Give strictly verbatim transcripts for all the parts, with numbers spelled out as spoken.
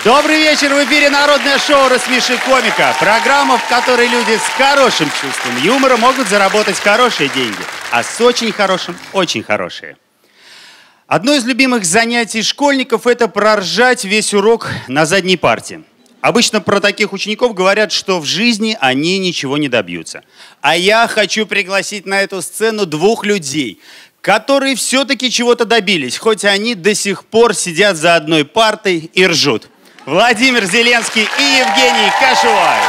Добрый вечер, в эфире народное шоу «Рассмеши комика». Программа, в которой люди с хорошим чувством юмора могут заработать хорошие деньги, а с очень хорошим – очень хорошие. Одно из любимых занятий школьников – это проржать весь урок на задней парте. Обычно про таких учеников говорят, что в жизни они ничего не добьются. А я хочу пригласить на эту сцену двух людей, которые все-таки чего-то добились, хоть они до сих пор сидят за одной партой и ржут. Владимир Зеленский и Евгений Кашевай.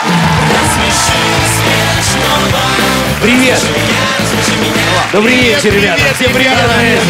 Привет! Добрый вечер, ребята! Всем привет!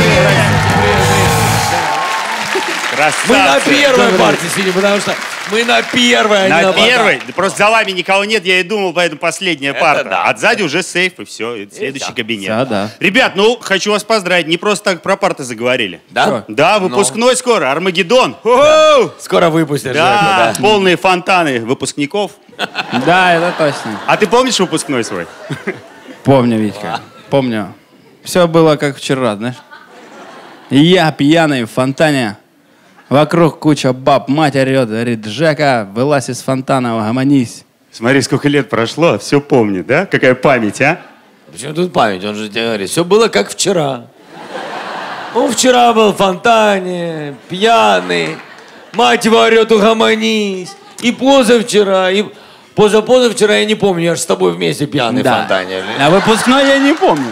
Красавцы. Мы на первой партии сидим, потому что мы на первой. На первой? Да просто за вами никого нет, я и думал, поэтому последняя парта. Да. А сзади уже сейф, и все, и следующий да. кабинет. Да, да. Ребят, ну, хочу вас поздравить, не просто так про парты заговорили. Да? Да, выпускной Но. скоро, Армагеддон. Да. Скоро выпустят. Да, Жеку, да, полные фонтаны выпускников. Да, это точно. А ты помнишь выпускной свой? Помню, Витька, помню. Все было как вчера, знаешь. И я пьяный в фонтане. Вокруг куча баб, мать орет, говорит: Жека, вылазь из фонтана, угомонись. Смотри, сколько лет прошло, все помню, да? Какая память, а? Почему тут память? Он же тебе говорит, все было как вчера. Он вчера был в фонтане, пьяный, мать его орет, угомонись. И позавчера, и позапозавчера, я не помню, я же с тобой вместе пьяный Да. в фонтане. А выпускной я не помню.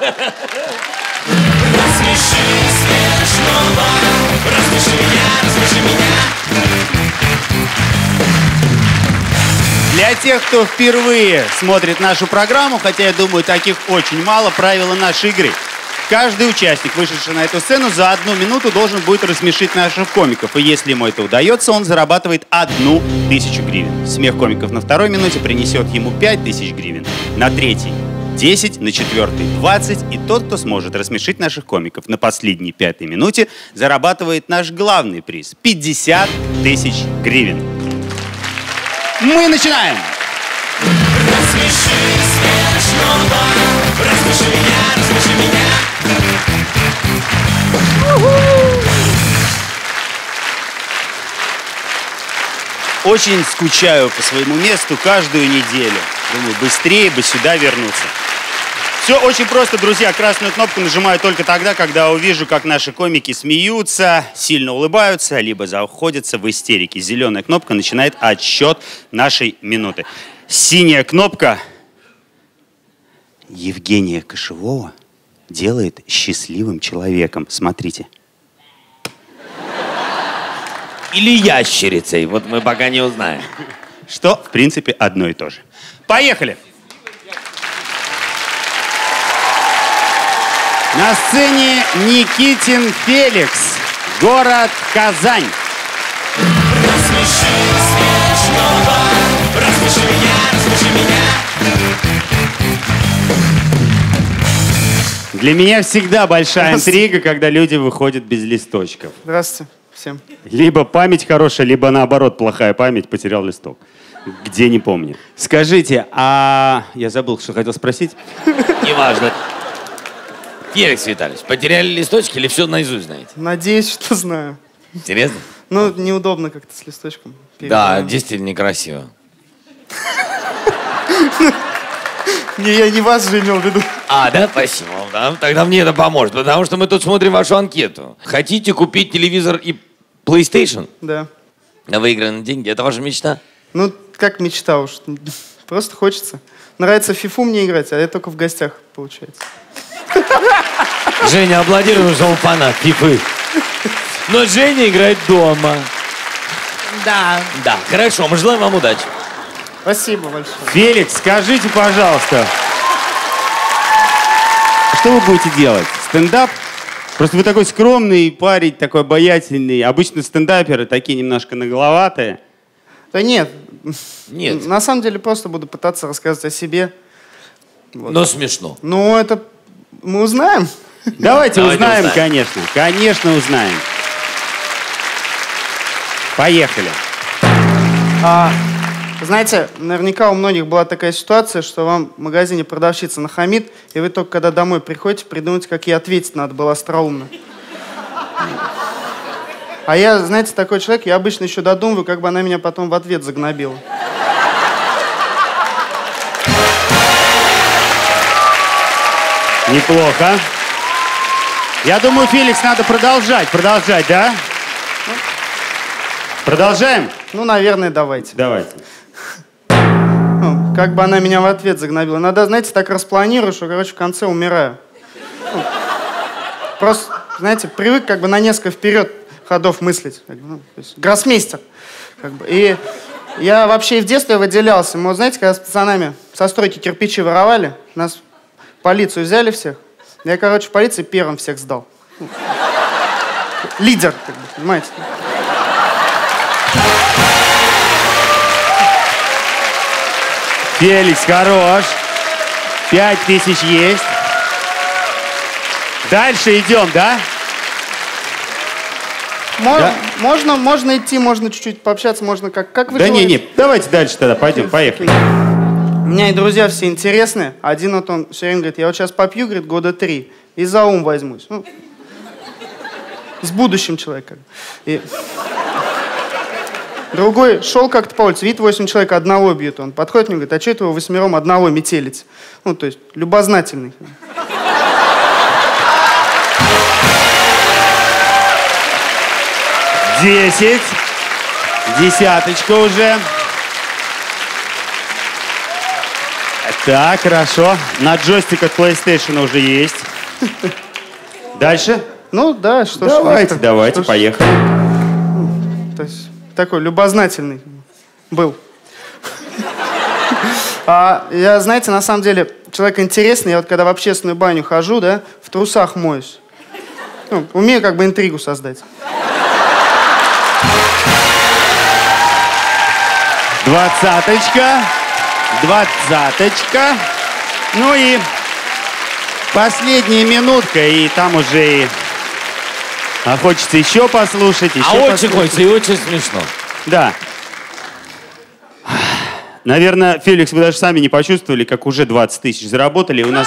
Для тех, кто впервые смотрит нашу программу, хотя я думаю, таких очень мало, правила нашей игры. Каждый участник, вышедший на эту сцену, за одну минуту должен будет рассмешить наших комиков. И если ему это удается, он зарабатывает одну тысячу гривен. Смех комиков на второй минуте принесет ему пять тысяч гривен. На третьей – десять, на четвертой – двадцать. И тот, кто сможет рассмешить наших комиков на последней пятой минуте, зарабатывает наш главный приз – пятьдесят тысяч гривен. Мы начинаем! Рассмеши смешного, рассмеши меня, рассмеши меня. Очень скучаю по своему месту каждую неделю. Думаю, быстрее бы сюда вернуться. Все очень просто, друзья. Красную кнопку нажимаю только тогда, когда увижу, как наши комики смеются, сильно улыбаются, либо заходятся в истерике. Зеленая кнопка начинает отсчет нашей минуты. Синяя кнопка Евгения Кашевого делает счастливым человеком. Смотрите. Или ящерицей, вот мы пока не узнаем. Что, в принципе, одно и то же. Поехали! На сцене Никитин Феликс, город Казань. Рассмеши смешного, рассмеши меня, рассмеши меня. Для меня всегда большая интрига, когда люди выходят без листочков. Здравствуйте всем. Либо память хорошая, либо наоборот плохая память, потерял листок. Где, не помню. Скажите, а... Я забыл, что хотел спросить. Неважно. Феликс Витальевич, потеряли листочки или все наизусть знаете? Надеюсь, что знаю. Интересно? Ну, неудобно как-то с листочком. Да, действительно некрасиво. Не, я не вас же имел в виду. А, да? Спасибо. Да? Тогда мне это поможет, потому что мы тут смотрим вашу анкету. Хотите купить телевизор и PlayStation? Да. На выигранные деньги? Это ваша мечта? Ну, как мечта уж. Просто хочется. Нравится в фифу мне играть, а я только в гостях, получается. Женя аплодирует, потому что он фанат фифы. Но Женя играет дома. Да. Да, хорошо, мы желаем вам удачи. Спасибо большое. Феликс, скажите, пожалуйста, что вы будете делать? Стендап? Просто вы такой скромный парень, такой обаятельный. Обычно стендаперы такие немножко нагловатые. Да нет. Нет. На самом деле просто буду пытаться рассказывать о себе. Вот. Но смешно. Ну, это мы узнаем. Давайте, Давайте узнаем, узнаем, конечно. Конечно, узнаем. Поехали. А, знаете, наверняка у многих была такая ситуация, что вам в магазине продавщица нахамит, и вы только когда домой приходите, придумаете, как ей ответить надо было остроумно. А я, знаете, такой человек, я обычно еще додумываю, как бы она меня потом в ответ загнобила. Неплохо. Я думаю, Феликс, надо продолжать. Продолжать, да? Продолжаем? Ну, наверное, давайте. Давайте. Ну, как бы она меня в ответ загнобила. Надо, знаете, так распланирую, что, короче, в конце умираю. Ну, просто, знаете, привык как бы на несколько вперед ходов мыслить. Как бы, ну, то есть, гроссмейстер. Как бы. И я вообще и в детстве выделялся. Мы, вот, знаете, когда с пацанами со стройки кирпичи воровали, нас в полицию взяли всех. Я, короче, в полиции первым всех сдал. Ну, лидер, как бы, понимаете? Феликс, хорош. Пять тысяч есть. Дальше идем, да? Мо- Да. Можно, можно идти, можно чуть-чуть пообщаться, можно как, как вы Да не, желаете. не, давайте дальше тогда, пойдем, поехали. У меня и друзья все интересные. Один вот он все время говорит, я вот сейчас попью, говорит, года три, и за ум возьмусь. Ну, с будущим человеком. И... Другой шел как-то по улице, видит, восемь человек одного бьют. Он подходит мне и говорит, а что это вы восьмером одного метелите? Ну, то есть, любознательный. Десять. Десяточка уже. Так, хорошо. На джойстиках PlayStation уже есть. Дальше? Ну, да, что ж. Давайте, это- давайте, что ж. поехали. То есть, такой любознательный был. А я, знаете, на самом деле, человек интересный. Я вот когда в общественную баню хожу, да, в трусах моюсь. Ну, умею как бы интригу создать. Двадцаточка. Двадцаточка. Ну и последняя минутка, и там уже и... А хочется еще послушать, еще А очень послушать. хочется и очень смешно. Да. Наверное, Феликс, вы даже сами не почувствовали, как уже двадцать тысяч заработали. У нас...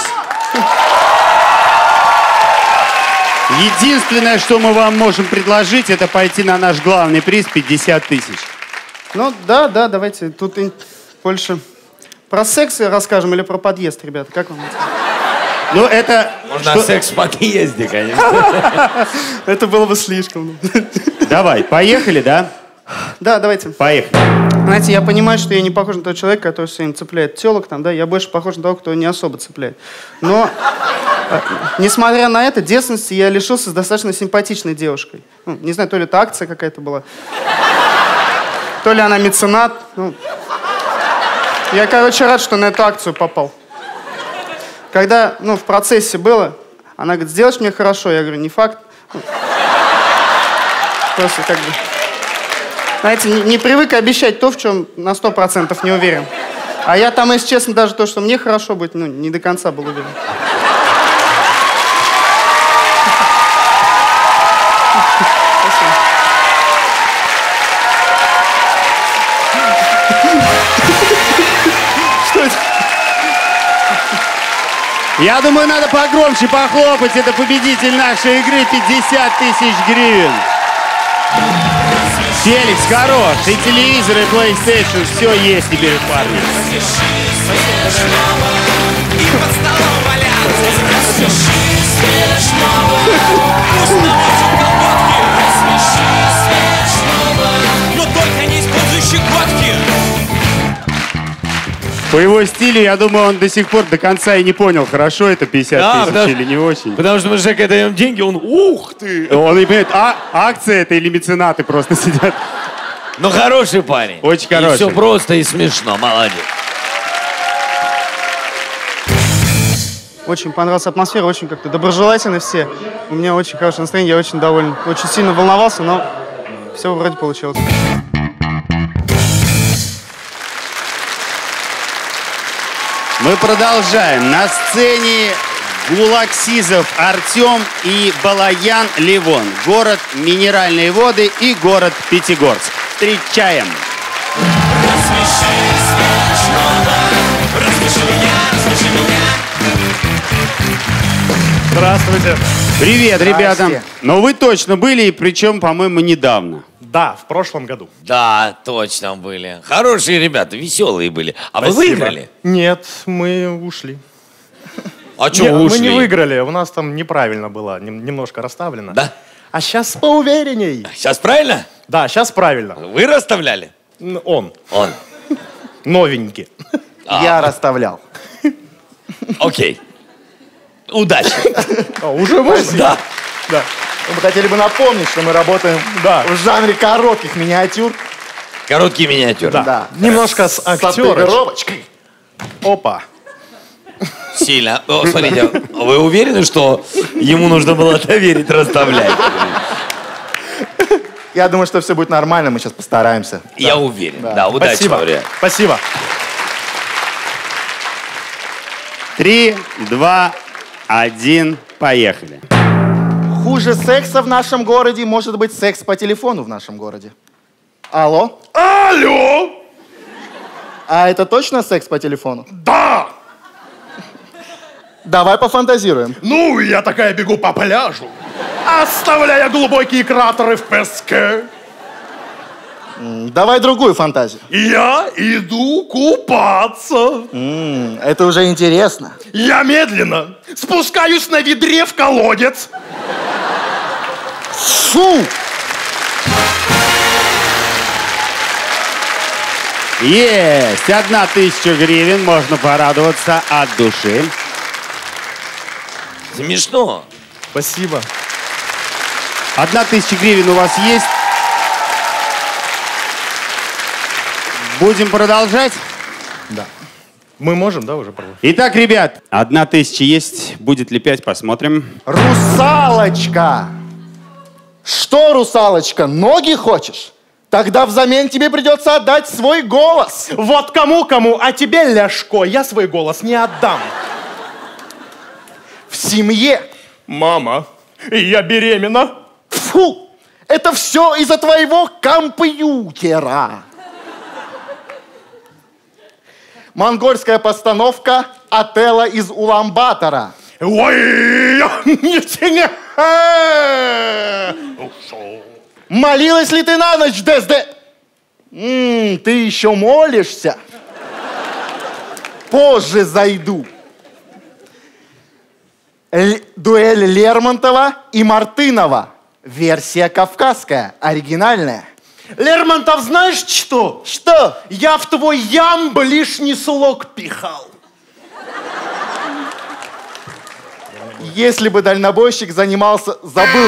Единственное, что мы вам можем предложить, это пойти на наш главный приз пятьдесят тысяч. Ну, да, да, давайте. Тут и больше про секс расскажем или про подъезд, ребята. Как вам это? Ну, это... Можно что- секс в подъезде, конечно. Это было бы слишком. Давай, поехали, да? Да, давайте. Поехали. Знаете, я понимаю, что я не похож на того человека, который все время цепляет телок, там, да, я больше похож на того, кто не особо цепляет. Но, э, несмотря на это, девственности я лишился с достаточно симпатичной девушкой. Ну, не знаю, то ли это акция какая-то была, то ли она меценат. Ну, я, короче, рад, что на эту акцию попал. Когда, ну, в процессе было, она говорит, сделаешь мне хорошо? Я говорю, не факт. Ну, просто как бы... Знаете, не, не привык обещать то, в чем на сто процентов не уверен. А я там, если честно, даже то, что мне хорошо будет, ну, не до конца был уверен. Спасибо. Что это? Я думаю, надо погромче похлопать. Это победитель нашей игры пятьдесят тысяч гривен. Феликс, хорош. И телевизор, и PlayStation. Все есть теперь у парня. Но только не используй щекотки. По его стилю, я думаю, он до сих пор до конца и не понял, хорошо это пятьдесят Да, тысяч потому- или не очень. Потому что мы с Жекой даем деньги, он ух ты. Он не понимает, а акция это или меценаты просто сидят. Ну хороший парень. Очень И хороший. все просто и смешно, молодец. Очень понравилась атмосфера, очень как-то доброжелательны все. У меня очень хорошее настроение, я очень доволен. Очень сильно волновался, но все вроде получилось. Мы продолжаем. На сцене Гулаксизов Артем и Балаян Левон. Город Минеральные воды и город Пятигорск. Встречаем. Рассмеши смешного, рассмеши меня, рассмеши меня. Здравствуйте. Привет, ребята. Но вы точно были, и причем, по-моему, недавно. Да, в прошлом году. Да, точно были. Хорошие ребята, веселые были. А Спасибо. вы выиграли? Нет, мы ушли. А что Не, вы ушли? Мы не выиграли, у нас там неправильно было, нем- немножко расставлено. Да? А сейчас поуверенней. Сейчас правильно? Да, сейчас правильно. Вы расставляли? Н- Он. Он. Новенький. Я расставлял. Окей. Удачи. А, уже можно? Да. Да. Мы хотели бы напомнить, что мы работаем Да. в жанре коротких миниатюр. Короткий миниатюр. Да. Да. Немножко с С актерочкой. отыгровочкой. Опа. Сильно. О, смотрите, вы уверены, что ему нужно было доверить расставлять? Я думаю, что все будет нормально, мы сейчас постараемся. Я уверен. Да, удачи Спасибо. вам, ребят. Спасибо. Три, два, один, поехали. Хуже секса в нашем городе может быть секс по телефону в нашем городе. Алло? Алло! А это точно секс по телефону? Да! Давай пофантазируем. Ну, я такая бегу по пляжу, оставляя глубокие кратеры в песке. М, Давай другую фантазию. Я иду купаться. М, Это уже интересно. Я медленно спускаюсь на ведре в колодец. Фу! Есть! Одна тысяча гривен, можно порадоваться от души. Смешно. Спасибо. Одна тысяча гривен у вас есть. Будем продолжать? Да. Мы можем, да, уже продолжить? Итак, ребят, одна тысяча есть. Будет ли пять, посмотрим. Русалочка! Что, русалочка, ноги хочешь? Тогда взамен тебе придется отдать свой голос. Вот кому-кому, а тебе, Ляшко, я свой голос не отдам. В семье. Мама, я беременна. Фу! Это все из-за твоего компьютера. Монгольская постановка «Отелло из Уламбатора». Ой, Молилась ли ты на ночь, Дезде? М, ты еще молишься? Позже зайду. Л- дуэль Лермонтова и Мартынова. Версия кавказская, оригинальная. Лермонтов, знаешь что? Что? Я в твой ямб лишний слог пихал. Если бы дальнобойщик занимался... Забыл...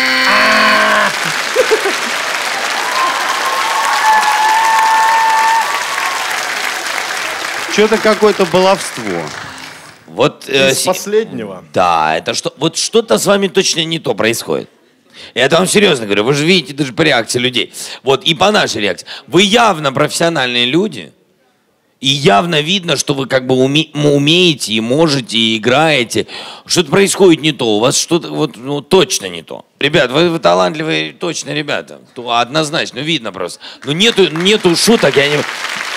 Что-то какое-то баловство. Вот, э, Из си- последнего. Да, это что, вот что-то с вами точно не то происходит. Я это вам серьезно говорю, вы же видите даже по реакции людей. Вот и по нашей реакции. Вы явно профессиональные люди, и явно видно, что вы как бы уме- умеете и можете, и играете. Что-то происходит не то, у вас что-то вот, ну, точно не то. Ребят, вы, вы талантливые, точно ребята. То однозначно, видно просто. Но нету, нету шуток, я не...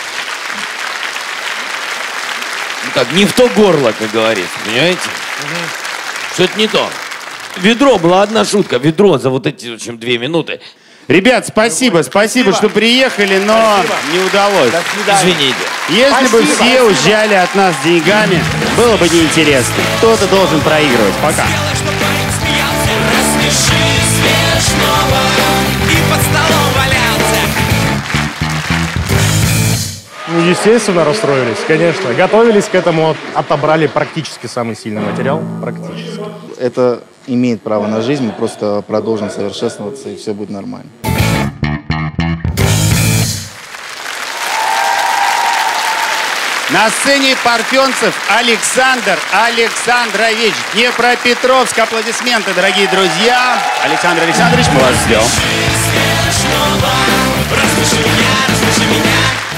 Ну как, не в то горло, как говорится, понимаете? Что-то не то. Ведро, была одна шутка, ведро за вот эти, в общем, две минуты. Ребят, спасибо, спасибо, что приехали, но не удалось. Извините. Если бы Спасибо. все уезжали от нас с деньгами, было бы неинтересно. Кто-то должен проигрывать. Пока. Сделай, чтоб парень смеялся. Рассмеши смешного и под столом валяться. Ну, естественно, расстроились, конечно. Готовились к этому, отобрали практически самый сильный материал. Практически. Это имеет право на жизнь, мы просто продолжим совершенствоваться, и все будет нормально. На сцене парфенцев Александр Александрович, Днепропетровск. Аплодисменты, дорогие друзья. Александр Александрович, мы вас ждем. Рассмеши меня, рассмеши меня.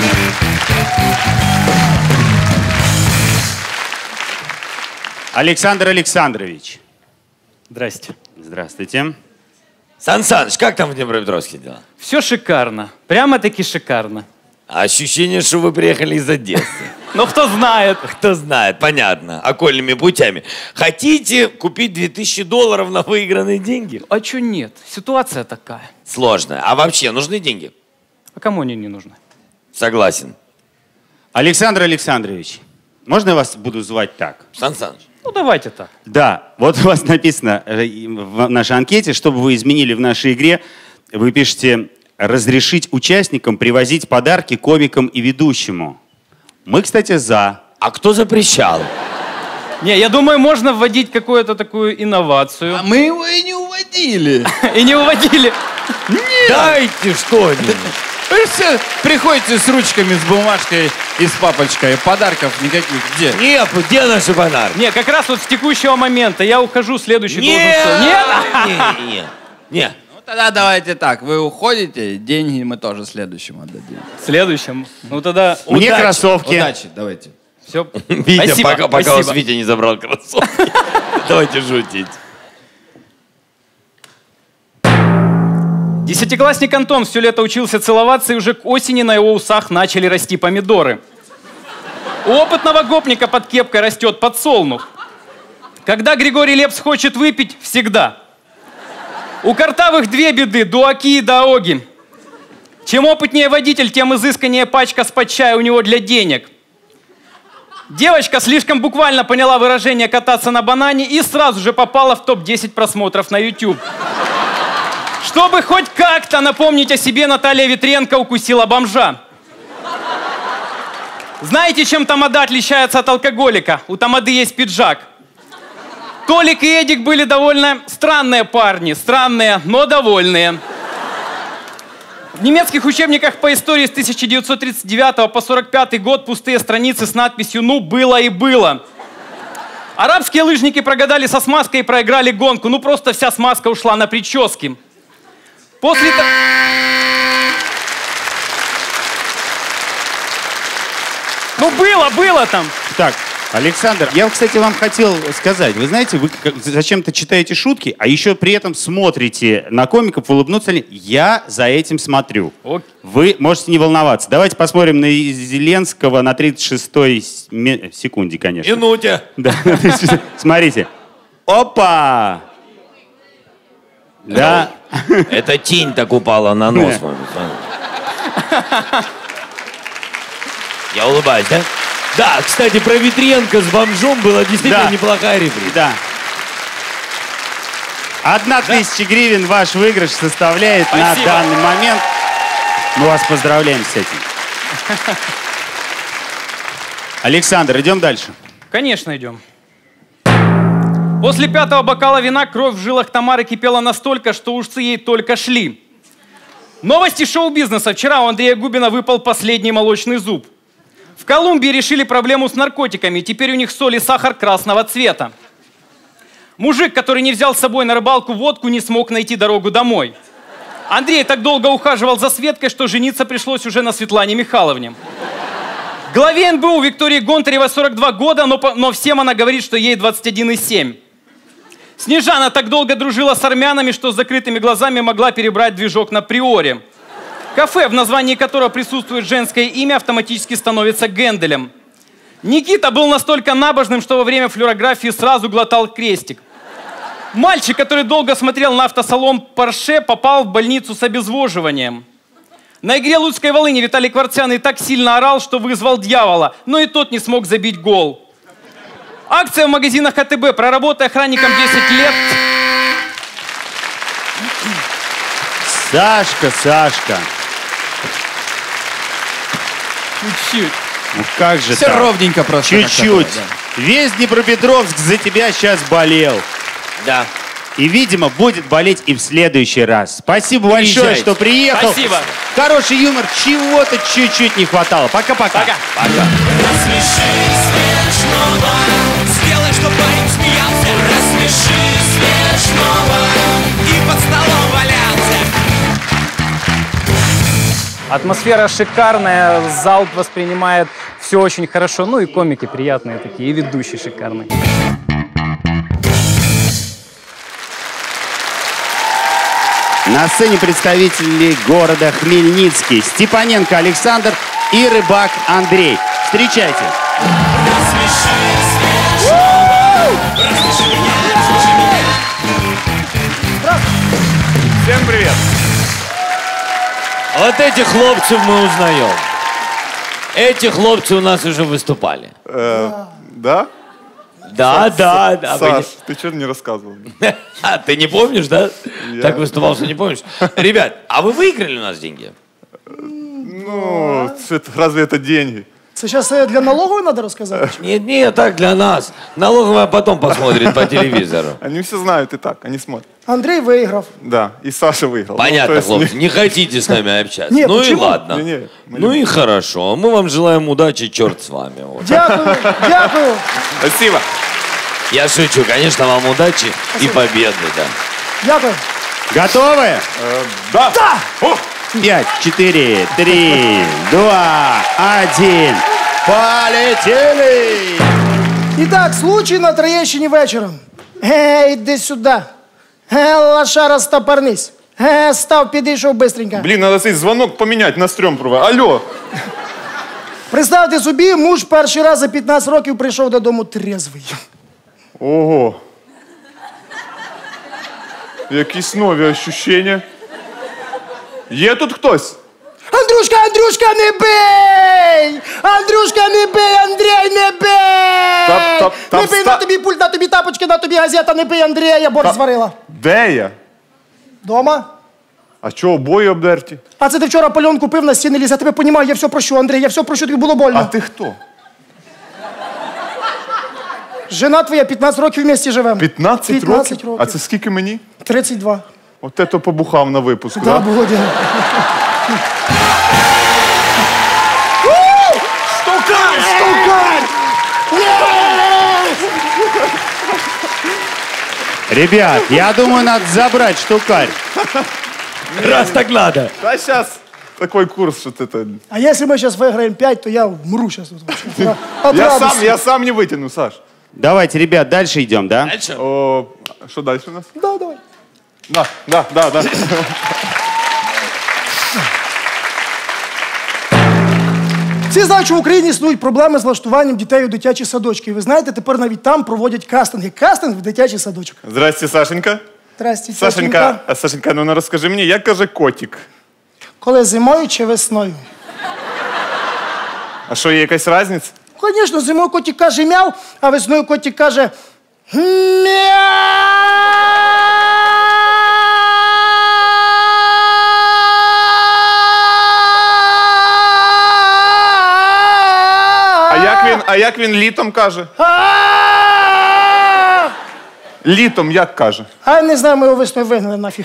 Александр Александрович. Здрасте. Здравствуйте. Сан Саныч, как там в Днепропетровске дела? Все шикарно. Прямо-таки шикарно. Ощущение, что вы приехали из Одессы. Ну, кто знает. Кто знает, понятно, окольными путями. Хотите купить две тысячи долларов на выигранные деньги? А чё нет? Ситуация такая. Сложно. А вообще нужны деньги? А кому они не нужны? Согласен. Александр Александрович, можно я вас буду звать так? Сан Саныч. Ну, давайте так. Да, вот у вас написано э, в нашей анкете, что бы вы изменили в нашей игре, вы пишете «разрешить участникам привозить подарки комикам и ведущему». Мы, кстати, за. А кто запрещал? Не, я думаю, можно вводить какую-то такую инновацию. А мы его и не уводили. И не уводили. Дайте что-нибудь. Вы все приходите с ручками, с бумажкой и с папочкой. Подарков никаких. Где? Нет, где наши подарки? Не, как раз вот с текущего момента я ухожу, следующий Нет! должен... Нет? Нет, нет, нет. Ну тогда давайте так. Вы уходите, деньги мы тоже следующему отдадим. Следующим. Ну тогда... Мне Удачи. кроссовки. Удачи, давайте. Все. Витя, Спасибо, пока, пока спасибо. вас Витя не забрал кроссовки. Давайте шутить. Десятиклассник Антон все лето учился целоваться, и уже к осени на его усах начали расти помидоры. У опытного гопника под кепкой растет подсолнух. Когда Григорий Лепс хочет выпить, всегда. У картавых две беды – дуаки и даоги. Чем опытнее водитель, тем изысканнее пачка с-под чая у него для денег. Девочка слишком буквально поняла выражение «кататься на банане» и сразу же попала в топ десять просмотров на YouTube. Чтобы хоть как-то напомнить о себе, Наталья Ветренко укусила бомжа. Знаете, чем тамада отличается от алкоголика? У тамады есть пиджак. Толик и Эдик были довольно странные парни. Странные, но довольные. В немецких учебниках по истории с тысяча девятьсот тридцать девятого по сорок пятый год пустые страницы с надписью «Ну, было и было». Арабские лыжники прогадали со смазкой и проиграли гонку. Ну, просто вся смазка ушла на прически. После того... Ну, было, было там. Так, Александр, я, кстати, вам хотел сказать. Вы знаете, вы как- зачем-то читаете шутки, а еще при этом смотрите на комиков, улыбнуться ли. Я за этим смотрю. Ок. Вы можете не волноваться. Давайте посмотрим на Зеленского на тридцать шестой с- ме- секунде, конечно. Минуте. Да, смотрите. Опа! Да. Это тень так упала на нос. мой, смотри. Я улыбаюсь, да? Да, кстати, про Ветренко с бомжом была действительно Да. неплохая реплика. Да. Одна тысяча гривен ваш выигрыш составляет Спасибо. на данный момент. Мы вас поздравляем с этим. Александр, идем дальше. Конечно, идем. После пятого бокала вина кровь в жилах Тамары кипела настолько, что ушцы ей только шли. Новости шоу-бизнеса. Вчера у Андрея Губина выпал последний молочный зуб. В Колумбии решили проблему с наркотиками. Теперь у них соль и сахар красного цвета. Мужик, который не взял с собой на рыбалку водку, не смог найти дорогу домой. Андрей так долго ухаживал за Светкой, что жениться пришлось уже на Светлане Михайловне. Главе эн бэ у Виктории Гонтаревой сорок два года, но, по- но всем она говорит, что ей двадцать один и семь. Снежана так долго дружила с армянами, что с закрытыми глазами могла перебрать движок на Приоре. Кафе, в названии которого присутствует женское имя, автоматически становится Генделем. Никита был настолько набожным, что во время флюорографии сразу глотал крестик. Мальчик, который долго смотрел на автосалон Порше, попал в больницу с обезвоживанием. На игре Луцкой Волыни Виталий Кварцян и так сильно орал, что вызвал дьявола, но и тот не смог забить гол. Акция в магазинах ка тэ бэ. Проработай охранником десять лет. Сашка, Сашка. Чуть-чуть. Ну как же Все так? ровненько просто. Чуть-чуть. как-то было, Весь Днепропетровск за тебя сейчас болел. Да. И, видимо, будет болеть и в следующий раз. Спасибо большое, Приезжайте. что приехал. Спасибо. Хороший юмор. Чего-то чуть-чуть не хватало. Пока-пока. Пока. Рассмеши смешного, сделай, чтобы парень смеялся. Рассмеши смешного и под столом валялся. Атмосфера шикарная, зал воспринимает все очень хорошо. Ну и комики приятные такие, и ведущий шикарный. На сцене представители города Хмельницкий. Степаненко Александр и рыбак Андрей. Встречайте. Всем привет. Вот этих хлопцев мы узнаем. Эти хлопцы у нас уже выступали. Э, да? Да, да, да. Саш, ты что не рассказывал? А, ты не помнишь, да? Я- Так выступал, что не помнишь. Ребят, а вы выиграли у нас деньги? Ну, это- разве это деньги? Сейчас для налоговой надо рассказать? Нет, нет, так для нас. Налоговая потом посмотрит по телевизору. Они все знают и так, они смотрят. Андрей выиграв. Да, и Саша выиграл. Понятно, Ну, то есть хлопцы, не- не хотите с нами общаться. Нет, ну и почему? ладно. Не, не, мы Ну любим. и хорошо. Мы вам желаем удачи, черт с вами. Вот. Дякую, дякую. Спасибо. Я шучу, конечно, вам удачи и победы, да. Дякую. Готовы? Да. О, Пять, четыре, три, два, один. Полетели! І так, случай на Троєщині вечором. Гей, йди сюди. Ге, лошара, стопорнись. Ге, став, підійшов бистренько. блин, надо цей звонок поменять на стрём права. Алло. Представте собі, муж перший раз за п'ятнадцять років прийшов додому трезвий. Ого. Якісь нові ощущення. Є тут хтось? Андрюшка, Андрюшка, не бей! Андрюшка, не бей, Андрій, не бей! Та- та- там не бей, ста- на тобі пульт, на тобі тапочки, на тобі газета, не бей Андрія, борщ Та- зварила. Де я? Дома? А чого обої обдерті? А це ти вчора пальон купив на стіни ліс, я тебе понімаю, я все прощу, Андрій, я все прощу, тобі було больно. А ти хто? Жена твоя п'ятнадцять років в місті живемо. п'ятнадцять, п'ятнадцять років? А це скільки мені? тридцять два. От ето побухав на випуск, Да, да? було діло. Штукар! Штукар! Ребят, я думаю, надо забрать штукарь. Раз так надо. Да сейчас такой курс, что это... А якщо ми зараз виграємо п'ять, то я вмру зараз. Я сам, я сам не вытяну, Саш. Давайте, ребят, дальше идем, да? Дальше. О, что дальше у нас? Да, давай. Да, да, да, да. Всі знають, що в Україні існують проблеми з влаштуванням дітей у дитячі садочки. І ви знаєте, тепер навіть там проводять кастинги. Кастинг в дитячий садочок. Здрасте, Сашенька. Здрасте, Сашенька, а, Сашенька, ну, ну розкажи мені, як каже котик? Коли зимою чи весною? А що, є якась різниця? Звісно, зимою котик каже мяу, а весною котик каже А як він, а як він літом каже? Літом як каже? А не знаю, ми його весною вигнали нафіг.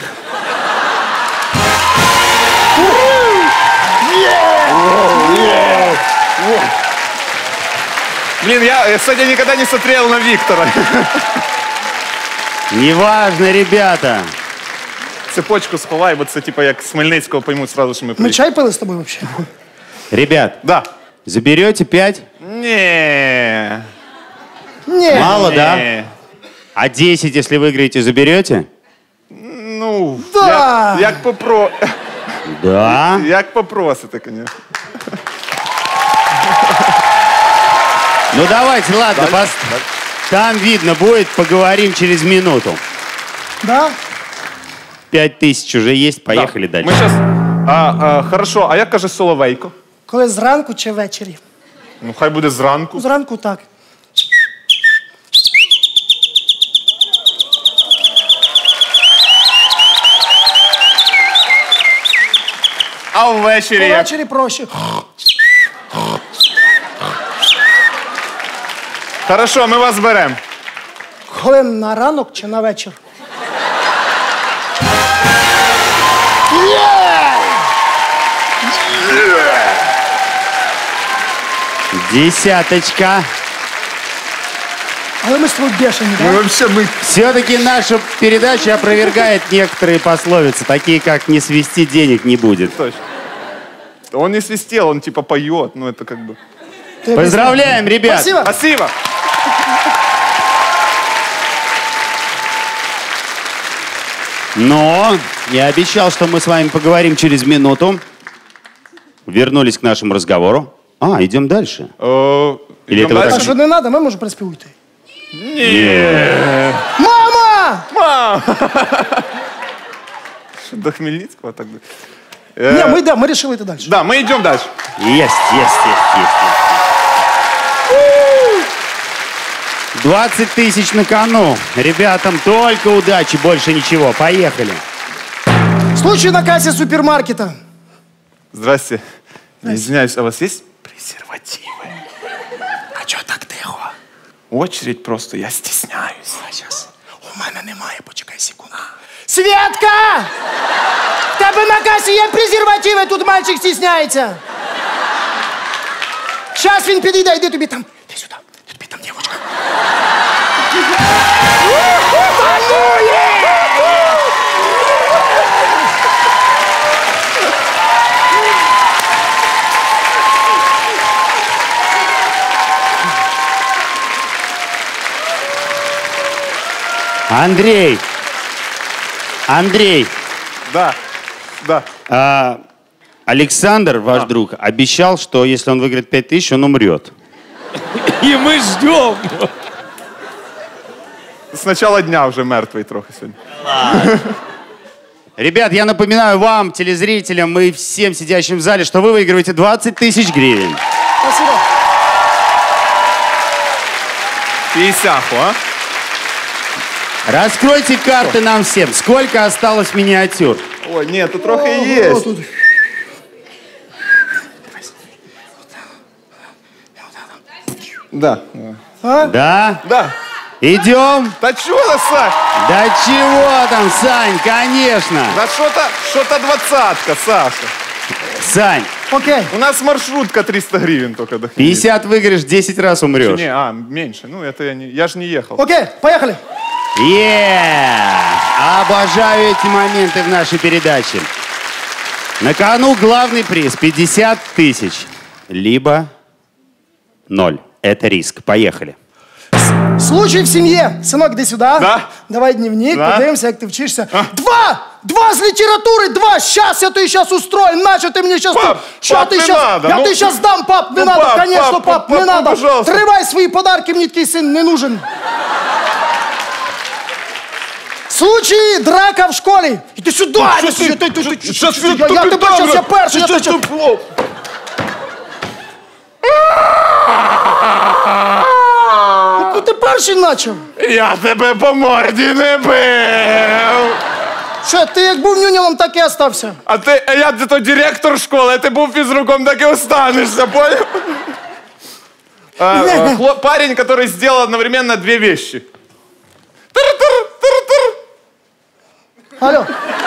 Блин, я, я, кстати, никогда не смотрел на Виктора. Неважно, ребята. Цепочку сховай, бо це типа як з Хмельницького поймуть сразу, що ми Ми приїхали. чай пили з тобою взагалі? Ребят, Да. заберете пять? Не. Ні. Мало, да? Не. А десять, если выиграете, заберете? Ну, Да. як, як, попро... Да. як попросите, конечно. Ну давайте, ладно, пос- там видно будет, поговорим через минуту. Да? Пять тысяч уже есть, поехали Да. дальше. Ми щас... А, а, хорошо, а як каже Соловейко? Коли зранку чи ввечері? Ну, хай буде зранку. Зранку так. А ввечері як? Ввечері проще. Хорошо, ми вас беремо. Коли на ранок чи на вечір? Десяточка. Але ми з тобою бешені, Ми да? вообще, ми... Все-таки наша передача опровергает некоторые пословицы, такие как «не свести денег не будет». Точно. Он не свистел, он типа поет, ну это как бы... Ти Поздравляем, ребят! Спасибо. Спасибо! Но я обещал, что мы с вами поговорим через минуту. вернулись к нашему разговору. А, идем дальше. О, Или идем это вы дальше? А що не треба, ми можемо приспівати. Ні. Мама! Мам! До Хмельницкого так? Ні, ми йдемо, ми вирішили йти далі. Да, мы идем дальше. Есть, есть, есть, есть. двадцать тысяч на кону. Ребятам только удачи, больше ничего. Поехали. Случай на кассе супермаркета. Здрасте. Я извиняюсь, а у вас есть презервативы? А чого так тихо? Очередь просто, я стесняюсь. А, зараз. У мене немає, почекай секунду. Светка! В тебе на касі є презервативи, тут мальчик стісняється. Щас він підійде, йди тобі там. Іди сюди, тобі там дівчинка. Андрей. Андрей. Да, да. А, Александр, ваш А. друг, обещал, что если он выиграет пять тысяч, он умрет. И мы ждем. С начала дня уже мертвый трохи сегодня. Ребят, я напоминаю вам, телезрителям и всем сидящим в зале, что вы выигрываете двадцать тысяч гривен. Спасибо. Пятьдесят, а? Раскройте карты нам всем. Сколько осталось миниатюр? Ой, нет, тут трохи есть. Да. Да? Да. Идем? Да чё да, Сань? Да чего там, Сань, конечно. Да что-то, что-то двадцатка, Саша. Сань, Окей. У нас маршрутка триста гривен только до Хмельницкого. пятьдесят выиграешь, десять раз умрешь. Не, а, меньше. Ну, это я не... Я же не ехал. Окей, поехали. Yeah! Обожаю эти моменты в нашей передаче. На кону главный приз пятьдесят тысяч. Либо ноль. Это риск. Поехали. Случай в сім'ї. Синок, іди сюди. Да? Давай дневник, Да? подивимося, як ти вчишся. Два! Два з літератури, два! Щас я тобі щас устрою, наче ти мені щас... Пап, Що пап, ти не щас... надо, Я ну- тобі щас дам, пап, не Ну, надо, пап, конечно, пап, пап, пап, не пап, надо. пожалуйста. Тривай свої подарки, мені такий син не нужен. Случай драка в школі. Іди сюди, іди сюди, ти, ти, ти, Щас я, я, я тебе щас, я перший, я тебе щас... Ну ти перший начав. Я тебе по морді не бив. Що, ти як був нюнілом, так і остався. А ти, а я то директор школи, а ти був фізруком, так і останешься, понял? А, а, хлоп- парень, который сделал одновременно две вещи. Тыр-тыр, тыр-тыр. Алло.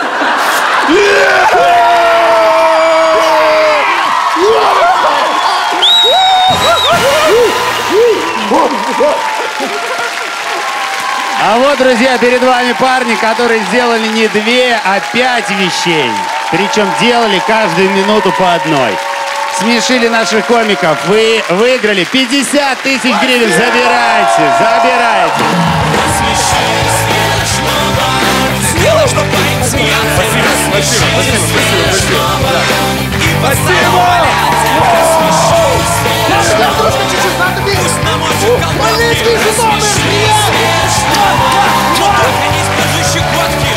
А вот, друзья, перед вами парни, которые сделали не две, а пять вещей. Причем делали каждую минуту по одной. Смешили наших комиков. Вы выиграли пятьдесят тысяч гривен. Забирайте, забирайте. Сделай, чтоб парень смеялся. Спасибо, спасибо, спасибо, спасибо. И под столом валяться. Рассмеши смешного. Пусть намочит колготки. Хмельницкий, Житомир, привет! Но только не скажи щекотки.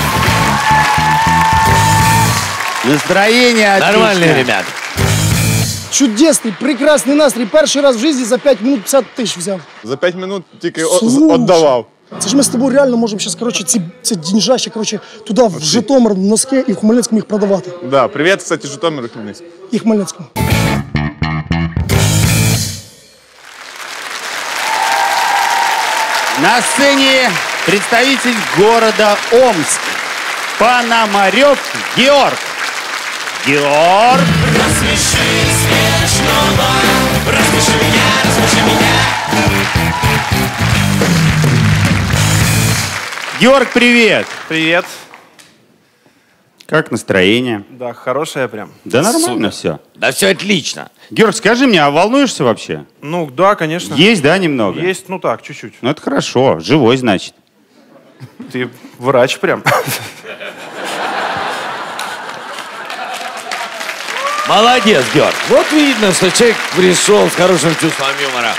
Настроение отличное. Нормальные ребята. Чудесний, прекрасний настрій. Перший раз в житті за п'ять минут п'ятдесят тисяч взяв. За пять минут тільки Слушай. віддавав. Це ж ми з тобою реально можемо зараз, коротше, ці, ці деньжащі, коротше, туди, в Житомир, в носки і в Хмельницькому їх продавати. Да, привет, кстати, Житомир и Хмельницкий. І Хмельницькому. На сцене представитель города Омск. Пономарев Георг. Георг. Рассмеши смешного. Рассмеши меня, рассмеши меня. Георг, привет. Привет. Как настроение? Да, хорошая прям. Да нормально все. Да все отлично. Георг, скажи мне, а волнуешься вообще? Ну, да, конечно. Есть, да, немного? Есть, ну так, чуть-чуть. Ну это хорошо, живой, значит. Ты врач прям. Молодец, Георг. Вот видно, что человек пришел с хорошим чувством юмора.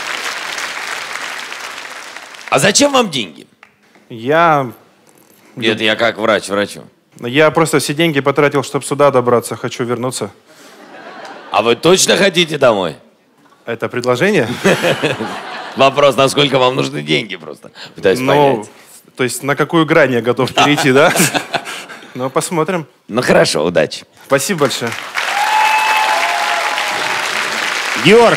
А зачем вам деньги? Я... Нет, я как врач врачу. Я просто все деньги потратил, чтобы сюда добраться. Хочу вернуться. А вы точно хотите домой? Это предложение? Вопрос, насколько вам нужны деньги просто. Пытаюсь ну, понять. То есть на какую грань я готов перейти, да? Ну, посмотрим. Ну, хорошо, удачи. Спасибо большое. Георг,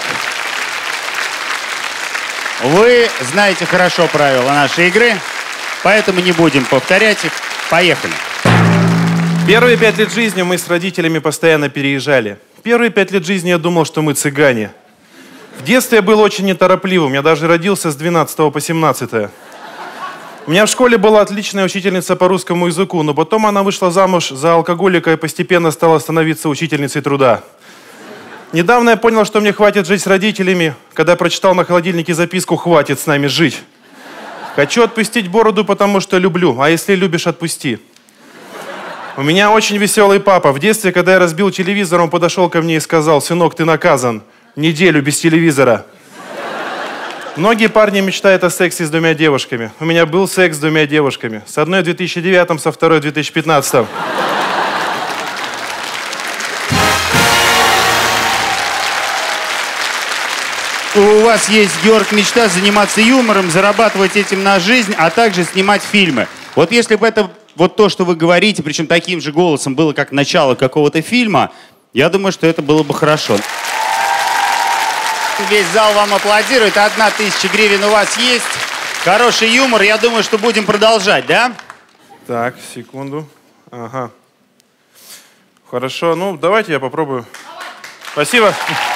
вы знаете хорошо правила нашей игры, поэтому не будем повторять их. Поехали. Первые пять лет жизни мы с родителями постоянно переезжали. Первые пять лет жизни я думал, что мы цыгане. В детстве я был очень неторопливым. Я даже родился с двенадцатого по семнадцатое. У меня в школе была отличная учительница по русскому языку, но потом она вышла замуж за алкоголика и постепенно стала становиться учительницей труда. Недавно я понял, что мне хватит жить с родителями, когда прочитал на холодильнике записку «Хватит с нами жить». Хочу отпустить бороду, потому что люблю, а если любишь, отпусти. У меня очень веселый папа. В детстве, когда я разбил телевизор, он подошел ко мне и сказал: «Сынок, ты наказан. Неделю без телевизора». Многие парни мечтают о сексе с двумя девушками. У меня был секс с двумя девушками. С одной в две тысячи девятом, со второй в две тысячи пятнадцатом. У вас есть, Георг, мечта заниматься юмором, зарабатывать этим на жизнь, а также снимать фильмы. Вот если бы это, вот то, что вы говорите, причем таким же голосом было, как начало какого-то фильма, я думаю, что это было бы хорошо. Весь зал вам аплодирует. Одна тысяча гривен у вас есть. Хороший юмор. Я думаю, что будем продолжать, да? Так, секунду. Ага. Хорошо, ну давайте я попробую. Спасибо.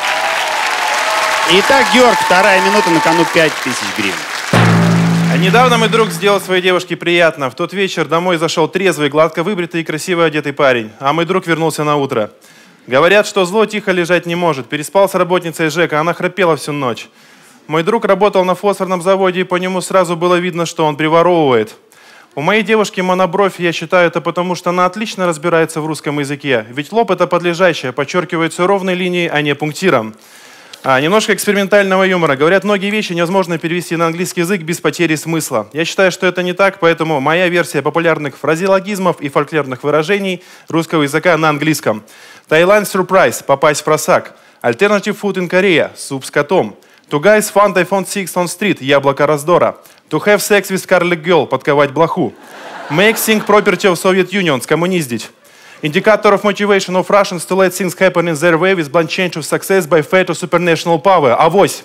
Итак, Георг, вторая минута, на кону пять тысяч гривен. А недавно мой друг сделал своей девушке приятно. В тот вечер домой зашел трезвый, гладко выбритый и красиво одетый парень. А мой друг вернулся на утро. Говорят, что зло тихо лежать не может. Переспал с работницей Жека, она храпела всю ночь. Мой друг работал на фосфорном заводе, и по нему сразу было видно, что он приворовывает. У моей девушки монобровь, я считаю, это потому, что она отлично разбирается в русском языке. Ведь лоб — это подлежащее, подчеркивается ровной линией, а не пунктиром. А, немножко экспериментального юмора. Говорят, многие вещи невозможно перевести на английский язык без потери смысла. Я считаю, что это не так, поэтому моя версия популярных фразеологизмов и фольклорных выражений русского языка на английском. Таиланд сюрприз — попасть в просак. Alternative food in Korea — суп с котом. To guys found iPhone six on street — яблоко раздора. To have sex with Scarlet Girl — подковать блоху. Make thing property of Soviet Union — скоммуниздить. Indicator of motivation of Russians to let things happen in their way with blunt change of success by fate or supernational power. Авось.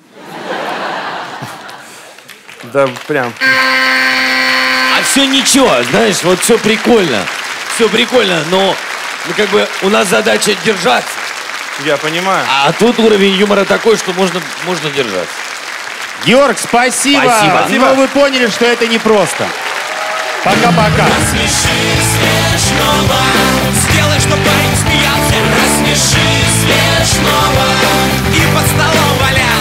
Да, прям. А все ничего, знаешь, вот все прикольно. Все прикольно, но ну, как бы у нас задача держаться. Я понимаю. А тут уровень юмора такой, что можно, можно держаться. Георг, спасибо. Спасибо. Но вы поняли, что это непросто. Пока-пока. Рассмеши смешного, сделай, чтоб парень смеялся. Рассмеши смешного и под столом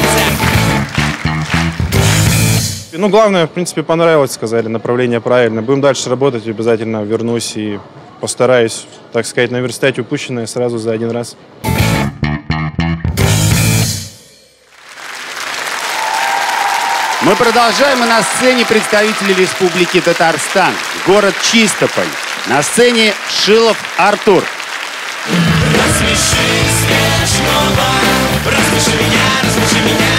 валялся. Ну, главное, в принципе, понравилось, сказали, направление правильное. Будем дальше работать, обязательно вернусь и постараюсь, так сказать, наверстать упущенное сразу за один раз. Мы продолжаем, и на сцене представители Республики Татарстан, город Чистополь. На сцене Шилов Артур. Рассмеши смешного, рассмеши меня, рассмеши меня.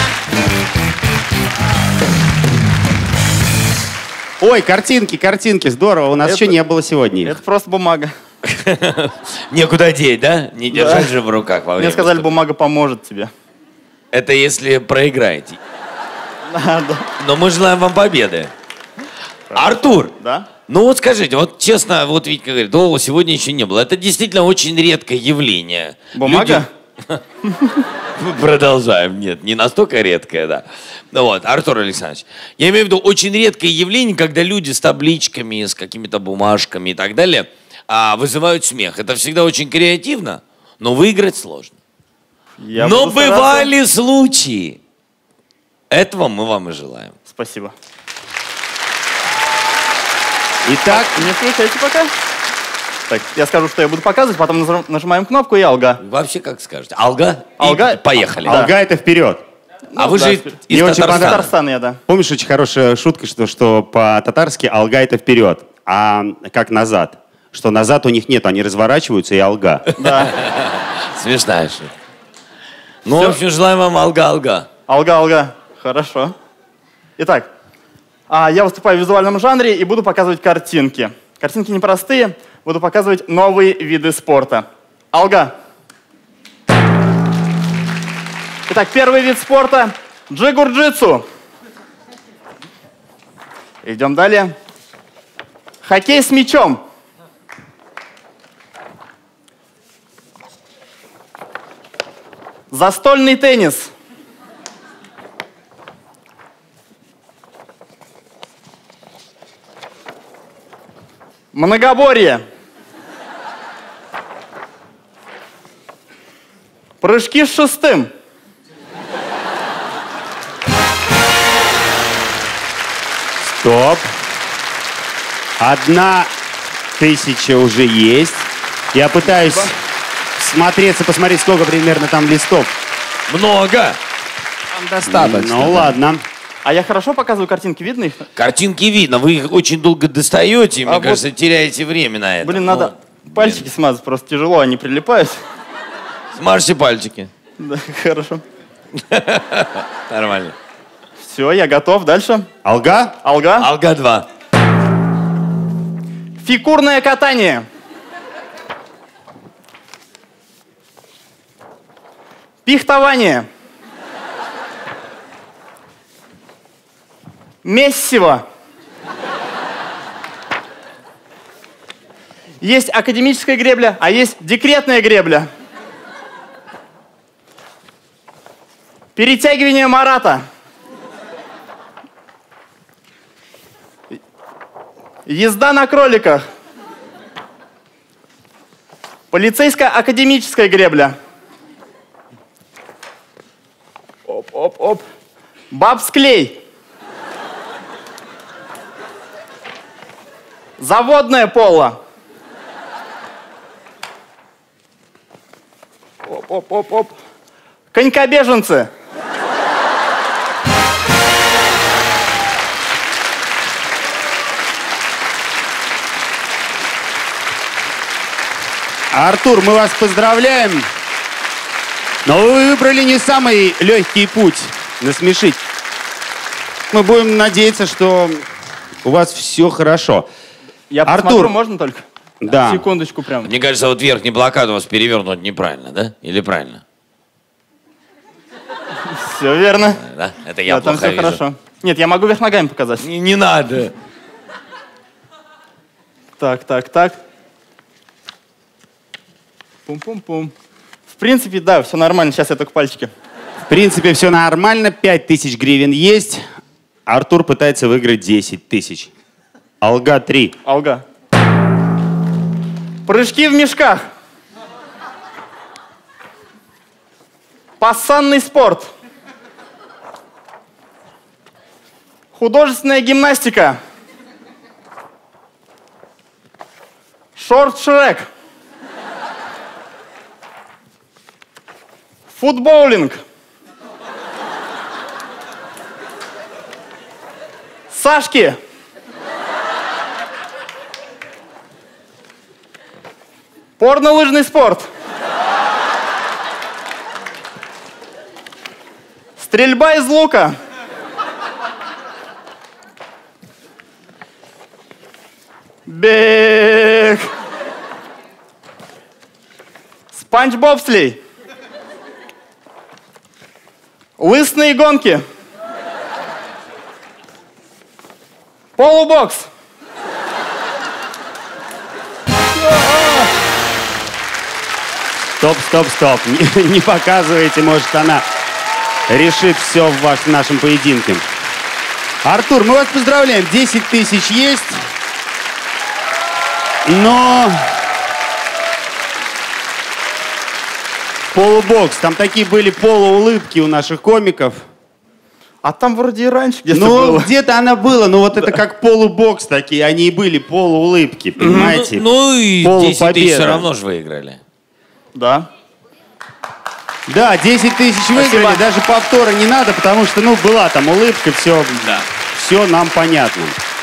Ой, картинки, картинки, здорово. У нас Это- еще не было сегодня их. Это просто бумага. Некуда деть, да? Не держать же в руках во время Мне сказали, выступления. бумага поможет тебе. Это если проиграете. Да, да. Но мы желаем вам победы. Артур, Да? ну вот скажите, вот честно, вот Витька говорит, о, сегодня еще не было. Это действительно очень редкое явление. Бумага? Люди- Мы продолжаем. Нет, не настолько редкое, да. Ну вот, Артур Александрович, я имею в виду очень редкое явление, когда люди с табличками, с какими-то бумажками и так далее а, вызывают смех. Это всегда очень креативно, но выиграть сложно. Я но буду стараться. бывали случаи. Этого мы вам и желаем. Спасибо. Итак, Не включайте пока. Так, я скажу, что я буду показывать, потом нажим- нажимаем кнопку и алга. Вообще как скажете. Алга? Алга? И поехали. Алга это вперед. А вы да, же вперед. из Мне очень Татарстана. понравилось. Татарстан я, да. Помнишь, очень хорошая шутка, что, что по-татарски алга это вперед, а как назад. Что назад у них нет, они разворачиваются и алга. Да. Смешная шутка. Ну, в общем, желаем вам алга-алга. Алга, алга. Хорошо. Итак, а, я выступаю в визуальном жанре и буду показывать картинки. Картинки непростые, буду показывать новые виды спорта. Алга. Итак, первый вид спорта – джигурджитсу. Идем далее. Хоккей с мячом. Застольный теннис. Многоборье. Прыжки с шестым. Стоп. Одна тысяча уже есть. Я пытаюсь смотреться, посмотреть, сколько примерно там листов. Много. Там достаточно. Ну ладно. А я хорошо показываю картинки, видно их? Картинки видно, вы их очень долго достаете, мне А вот- кажется, теряете время на это. Блин, Ну, надо пальчики смазать, просто тяжело, они прилипают. Смажьте пальчики. Да, хорошо. Нормально. Все, я готов. Дальше. Алга? Алга. Алга два. Фигурное катание. Пихтование. Мессиво. Есть академическая гребля, а есть декретная гребля. Перетягивание Марата. Езда на кроликах. Полицейская академическая гребля. Оп-оп-оп. Бабсклей. Заводное поло. Оп-оп-оп-оп. Конькобеженцы. Артур, мы вас поздравляем. Но вы выбрали не самый легкий путь насмешить. Мы будем надеяться, что у вас все хорошо. Я Артур, посмотрю, можно только? Да. Секундочку прям. Мне кажется, вот верхний блокад у вас перевернут неправильно, да? Или правильно? Все верно. Да? Это я Да, там плохо все вижу. хорошо. Нет, я могу вверх ногами показать. Не, не надо. Так, так, так. Пум-пум-пум. В принципе, да, все нормально. Сейчас я только пальчики. В принципе, все нормально. пять тысяч гривен есть. Артур пытается выиграть десять тысяч. Алга три. Алга. Прыжки в мешках. Пассанный спорт. Художественная гимнастика. Шорт-шрек. Футболинг. Сашки. Порно-лыжный спорт. Стрельба из лука. Бег. Спанч-бобслей. Лысные гонки. Полубокс. Стоп, стоп, стоп. Не, не показывайте, может, она решит все в ваш, в нашем поединке. Артур, мы вас поздравляем. десять тысяч есть. Но... Полубокс. Там такие были полуулыбки у наших комиков. А там вроде и раньше где-то Ну, было. где-то она была, но вот это как полубокс такие, они и были полуулыбки, понимаете? Ну, ну и десять тысяч Полупобеда. все равно же выиграли. Да. Да, десять тысяч выиграли, даже повтора не надо, потому что, ну, была там улыбка, все, да. все нам понятно.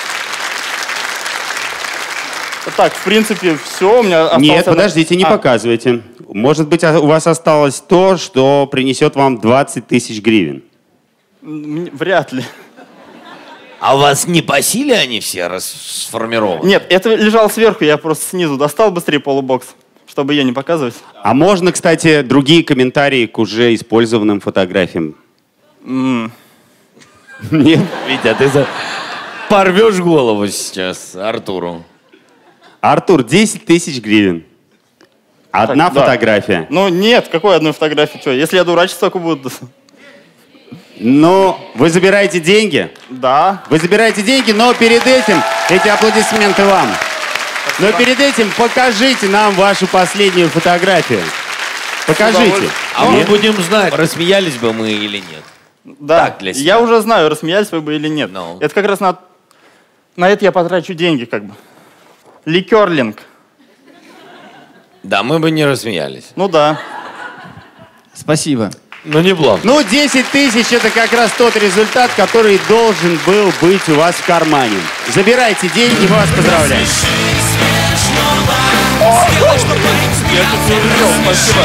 Так, в принципе, все. У меня остался... Нет, подождите, не А, показывайте. Может быть, а- у вас осталось то, что принесет вам двадцать тысяч гривен. м, Вряд ли. А у вас не по силе они все рас- сформированы? Нет, это лежало сверху, я просто снизу достал быстрее полубокс, чтобы ее не показывать. А можно, кстати, другие комментарии к уже использованным фотографиям? М, Нет? Витя, ты за- порвешь голову сейчас Артуру. Артур, десять тысяч гривен. Одна Так, да. фотография. Ну нет, какой одной фотографии? Что, если я дурачиться, только буду... Но вы забираете деньги? Да. Вы забираете деньги, но перед этим эти аплодисменты вам. Но перед этим покажите нам вашу последнюю фотографию. Покажите. А мы Нет? будем знать, рассмеялись бы мы или нет. Да, Так, для себя. я уже знаю, рассмеялись вы бы или нет. Ну. Это как раз на... На это я потрачу деньги, как бы. Ликерлинг. Да, мы бы не рассмеялись. Ну да. Спасибо. Ну, неплохо. Ну, десять тысяч это как раз тот результат, который должен был быть у вас в кармане. Забирайте деньги, мы вас поздравляем. Сделай, чтобы парень смеялся. Спасибо.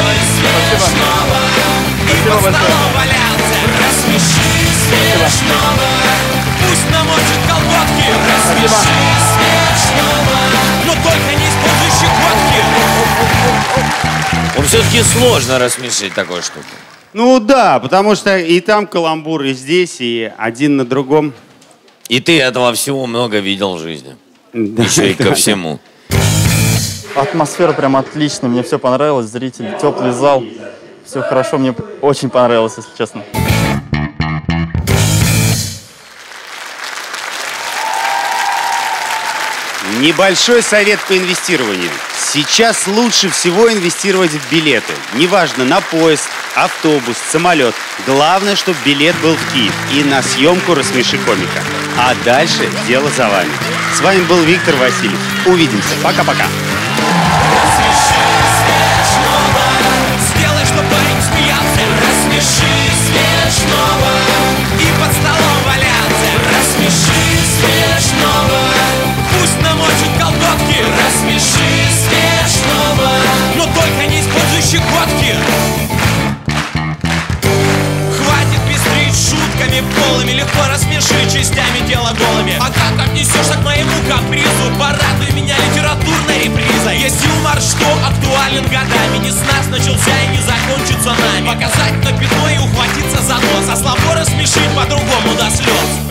И под столом валялся. Рассмеши смешного. Пусть намочит колготки. Рассмеши смешного. Но только не используй щекотки. Ну, все-таки сложно рассмешить такой штуку. Ну да, потому что и там каламбур, и здесь, и один на другом. И ты этого всего много видел в жизни. Да. Еще и ко всему. Атмосфера прям отличная, мне все понравилось, зрители, теплый зал. Все хорошо, мне очень понравилось, если честно. Небольшой совет по инвестированию. Сейчас лучше всего инвестировать в билеты. Неважно, на поезд, автобус, самолет. Главное, чтобы билет был в Киев и на съемку «Рассмеши комика». А дальше дело за вами. С вами был Виктор Васильев. Увидимся. Пока-пока. Сделай, чтобы парень смеялся. Рассмеши смешного. И под столом валялся. Рассмеши смешного. Пусть намочит колготки. Рассмеши смешного. Но только не используй щекотки. Хватит пестрить шутками полыми. Легко рассмеши частями тела голыми. А как отнесешься к моему капризу? Порадуй меня литературной репризой. Есть юмор, что актуален годами. Не с нас начался и не закончится нами. Показать на пятно и ухватиться за нос. А слабо рассмешить по-другому до слез.